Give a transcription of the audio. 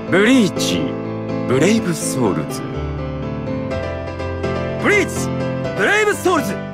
ブリーチ、ブレイブソウルズ。 ブリーチブレイブソウルズ。